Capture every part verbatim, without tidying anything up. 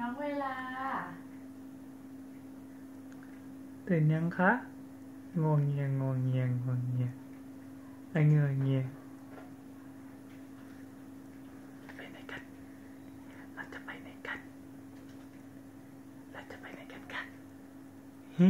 น้องเวลาตื่นยังคะงวงเงียงงวงเงียงงวงเงียไอเงยเงียไปไหนกันเราจะไปไหนกันเราจะไปไหนกันกันฮิ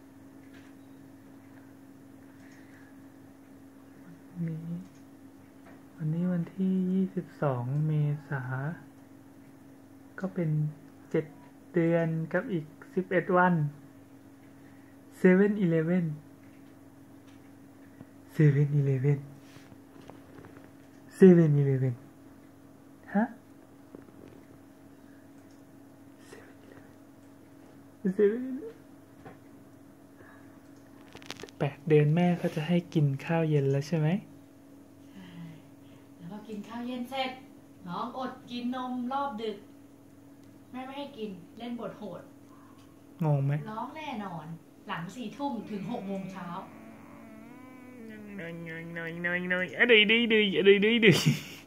วันนี้วันนี้วันที่ยี่สิบสองเมษาก็เป็นเจ็ดเดือนกับอีกสิบเอ็ดวันเซเว่นอีเลฟเว่นเซเว่นอีเลฟเว่นเซเว่นอีเลฟเว่นฮะเซเว่นอีเลฟเว่นเซเว่นแปดเดือนแม่เขาจะให้กินข้าวเย็นแล้วใช่ไหมใช่แล้วพอกินข้าวเย็นเสร็จน้องอดกินนมรอบดึกแม่ไม่ให้กินเล่นบทโหดงงไหมร้องแน่นอนหลังสี่ทุ่มถึงหกโมงเช้าน้อยน้อยน้อยน้อยน้อยอะไรดีดีอะไรดีดี